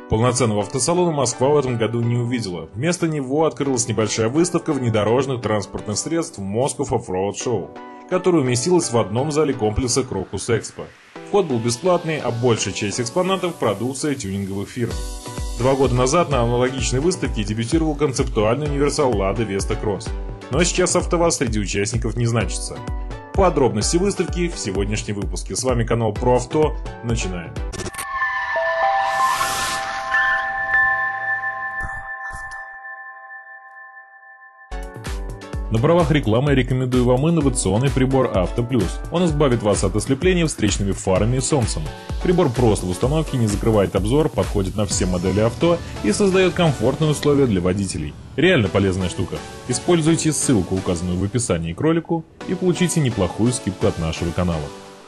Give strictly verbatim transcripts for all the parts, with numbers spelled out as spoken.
Полноценного автосалона Москва в этом году не увидела. Вместо него открылась небольшая выставка внедорожных транспортных средств Moscow Offroad Show, которая уместилась в одном зале комплекса Крокус Экспо. Вход был бесплатный, а большая часть экспонатов – продукция тюнинговых фирм. Два года назад на аналогичной выставке дебютировал концептуальный универсал Lada Vesta Cross, но сейчас АвтоВАЗ среди участников не значится. Подробности выставки в сегодняшнем выпуске. С вами канал Про Авто. Начинаем. На правах рекламы я рекомендую вам инновационный прибор AutoPlus. Он избавит вас от ослепления встречными фарами и солнцем. Прибор прост в установке, не закрывает обзор, подходит на все модели авто и создает комфортные условия для водителей. Реально полезная штука. Используйте ссылку, указанную в описании к ролику, и получите неплохую скидку от нашего канала.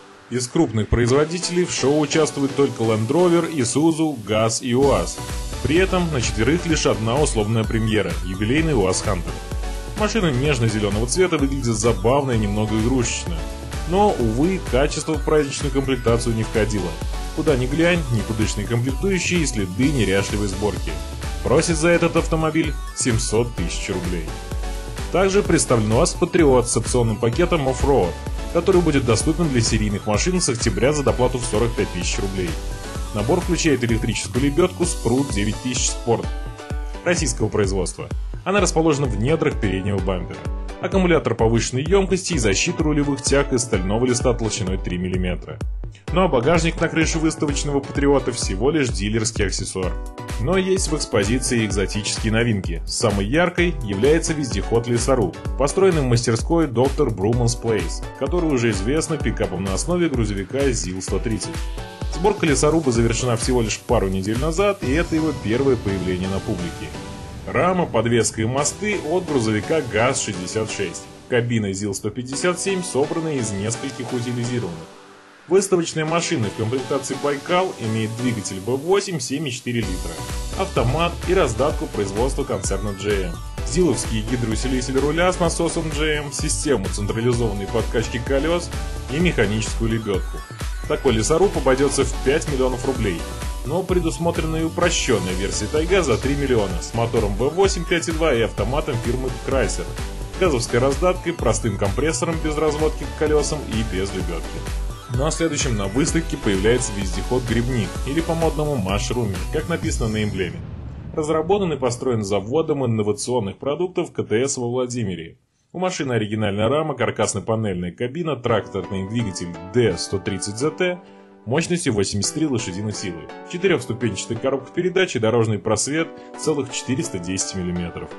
Из крупных производителей в шоу участвуют только Land Rover, Isuzu, ГАЗ и УАЗ. При этом на четверых лишь одна условная премьера – юбилейный УАЗ Хантер. Машина нежно-зеленого цвета выглядит забавно и немного игрушечно. Но, увы, качество в праздничную комплектацию не входило. Куда ни глянь, никудышные комплектующие и следы неряшливой сборки. Просит за этот автомобиль семьсот тысяч рублей. Также представлен УАЗ Patriot с опционным пакетом Offroad, который будет доступен для серийных машин с октября за доплату в сорок пять тысяч рублей. Набор включает электрическую лебедку Sprut девять тысяч Sport российского производства. Она расположена в недрах переднего бампера. Аккумулятор повышенной емкости и защита рулевых тяг из стального листа толщиной три миллиметра. Ну а багажник на крыше выставочного Патриота всего лишь дилерский аксессуар. Но есть в экспозиции экзотические новинки. Самой яркой является вездеход Лесоруб, построенный в мастерской доктор Бруманс Place, который уже известна пикапом на основе грузовика ЗИЛ сто тридцать. Сборка Лесоруба завершена всего лишь пару недель назад, и это его первое появление на публике. Рама, подвеска и мосты от грузовика ГАЗ шестьдесят шесть. Кабина ЗИЛ сто пятьдесят семь собрана из нескольких утилизированных. Выставочная машина в комплектации Байкал имеет двигатель бэ восемь семь и четыре литра, автомат и раздатку производства концерна джей эм. ЗИЛовский гидроусилитель руля с насосом джей эм, систему централизованной подкачки колес и механическую лебедку. Такой лесоруб обойдется в пять миллионов рублей. Но предусмотрена и упрощенная версия Тайга за три миллиона с мотором вэ восемь пять и два и автоматом фирмы Chrysler, газовской раздаткой, простым компрессором без разводки к колесам и без лебедки. Ну а следующим на выставке появляется вездеход Грибник, или по-модному Машруми, как написано на эмблеме. Разработан и построен заводом инновационных продуктов ка тэ эс во Владимире. У машины оригинальная рама, каркасно-панельная кабина, тракторный двигатель дэ сто тридцать зэ тэ, мощностью восемьдесят три лошадиных силы, четырехступенчатая коробка передач и дорожный просвет целых четыреста десять миллиметров.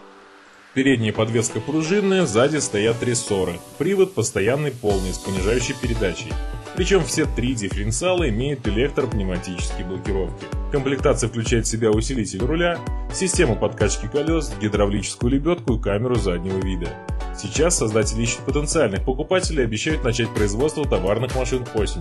Передняя подвеска пружинная, сзади стоят рессоры, привод постоянный полный с понижающей передачей. Причем все три дифференциала имеют электропневматические блокировки. Комплектация включает в себя усилитель руля, систему подкачки колес, гидравлическую лебедку и камеру заднего вида. Сейчас создатели ищут потенциальных покупателей и обещают начать производство товарных машин осенью.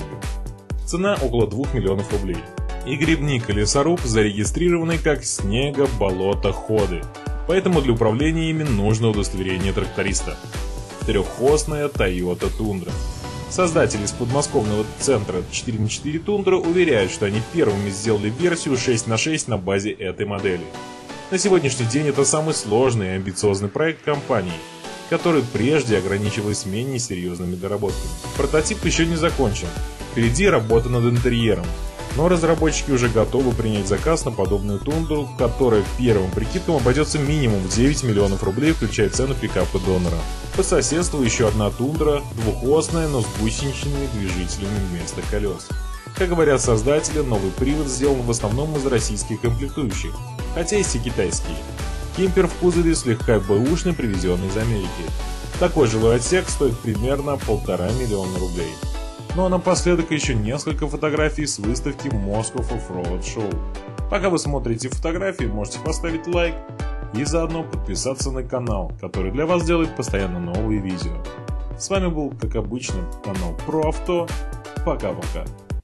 Цена около двух миллионов рублей. И Грибник и Лесоруб зарегистрированы как снего-болото-ходы, поэтому для управления ими нужно удостоверение тракториста. Трехосная Toyota Tundra. Создатели из подмосковного центра четыре на четыре Тундра уверяют, что они первыми сделали версию шесть на шесть на базе этой модели. На сегодняшний день это самый сложный и амбициозный проект компании, который прежде ограничивался менее серьезными доработками. Прототип еще не закончен. Впереди работа над интерьером, но разработчики уже готовы принять заказ на подобную тундру, которая первым прикидкам обойдется минимум в девять миллионов рублей, включая цену пикапа донора. По соседству еще одна тундра, двухосная, но с гусеничными движителями вместо колес. Как говорят создатели, новый привод сделан в основном из российских комплектующих, хотя есть и китайские. Кемпер в кузове слегка бэушный, привезенный из Америки. Такой жилой отсек стоит примерно полтора миллиона рублей. Ну а напоследок еще несколько фотографий с выставки Moscow Offroad Show. Пока вы смотрите фотографии, можете поставить лайк и заодно подписаться на канал, который для вас делает постоянно новые видео. С вами был, как обычно, канал Про Авто. Пока-пока.